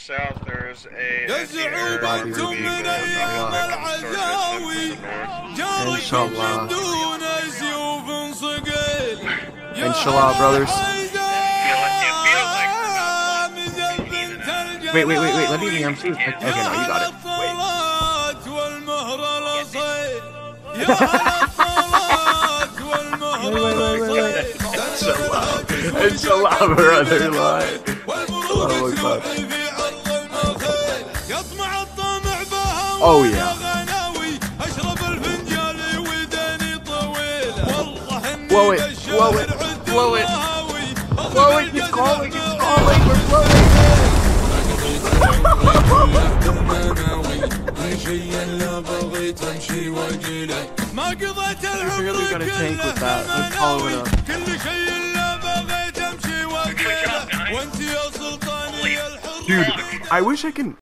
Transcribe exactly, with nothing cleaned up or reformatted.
south, there's a يزعوا بنتم من أيام العزاوي جاركم من دون سيوف صقيل Inshallah, brothers. Wait, wait, wait, wait. Let me be M C. Okay, no, you got it. Wait. wait, wait, wait, wait. Inshallah. Inshallah, brother. Lie. Oh, yeah. Blow it, blow it, blow it. Blow it, it's calling, it's calling, we're blowing We're really gonna tank with that, let's call it up. Dude, I wish I can